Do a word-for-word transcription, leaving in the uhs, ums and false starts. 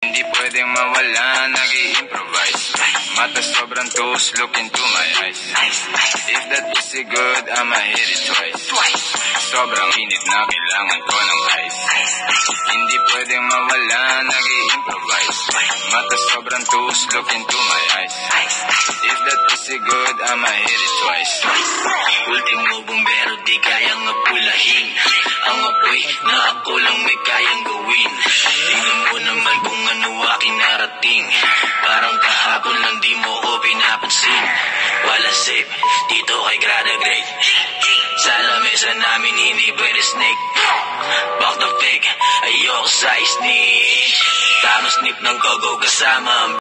Hindi pwedeng mawala, nag-i-improvise. Mata sobrang toast, look into my eyes. If that pussy good, I'ma hit it twice. Sobrang init na kailangan ko ng ice. Hindi pwedeng mawala, nag-i-improvise. Mata sobrang toast, look into my eyes. If that pussy good, I'ma hit it twice. Ultimo bumbero, di kayang apulahin. Ang apoy na ako lang may kayang gawin. Tingnan mo naman kung ano aking narating. Parang kahapon lang di mo ko pinapansin. Wala safe, dito kay Grada Great. Sa lamesa namin hindi pwede snake. Back the fake, ayoko sa snitch. Tama snip ng gogo kasama ang